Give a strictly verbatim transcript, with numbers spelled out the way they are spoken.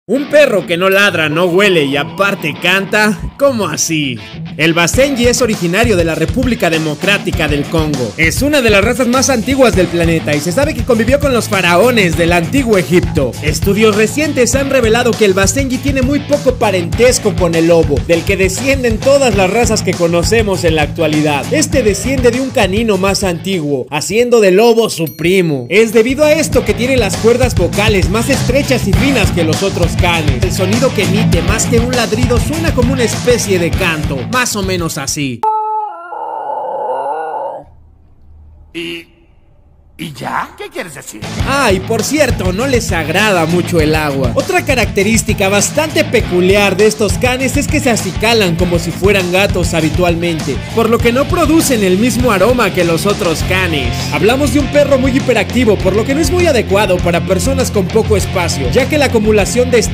Un perro que no ladra, no huele y aparte canta, ¿cómo así? El Basenji es originario de la República Democrática del Congo. Es una de las razas más antiguas del planeta y se sabe que convivió con los faraones del antiguo Egipto. Estudios recientes han revelado que el Basenji tiene muy poco parentesco con el lobo, del que descienden todas las razas que conocemos en la actualidad. Este desciende de un canino más antiguo, haciendo del lobo su primo. Es debido a esto que tiene las cuerdas vocales más estrechas y finas que los otros canes. El sonido que emite, más que un ladrido, suena como una especie de canto, más o menos así. ¿Y, ¿Y ya? ¿Qué quieres decir? Ah, y por cierto, no les agrada mucho el agua. Otra característica bastante peculiar de estos canes es que se acicalan como si fueran gatos habitualmente, por lo que no producen el mismo aroma que los otros canes. Hablamos de un perro muy hiperactivo, por lo que no es muy adecuado para personas con poco espacio, ya que la acumulación de